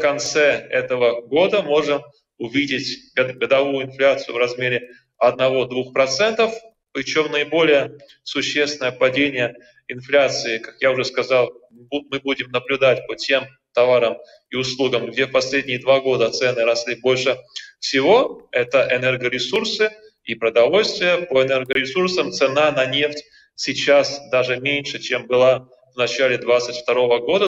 конце этого года можем увидеть годовую инфляцию в размере 1-2%, причем наиболее существенное падение инфляции, как я уже сказал, мы будем наблюдать по тем товарам и услугам, где в последние 2 года цены росли больше всего, это энергоресурсы и продовольствие. По энергоресурсам цена на нефть сейчас даже меньше, чем была в начале 2022 года.